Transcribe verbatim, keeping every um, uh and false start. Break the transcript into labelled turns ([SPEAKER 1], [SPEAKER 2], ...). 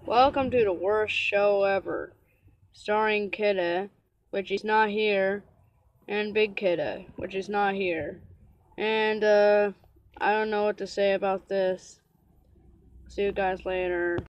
[SPEAKER 1] Welcome to the worst show ever, starring Kitteh, which is not here, and Big Kitteh, which is not here. And, uh, I don't know what to say about this. See you guys later.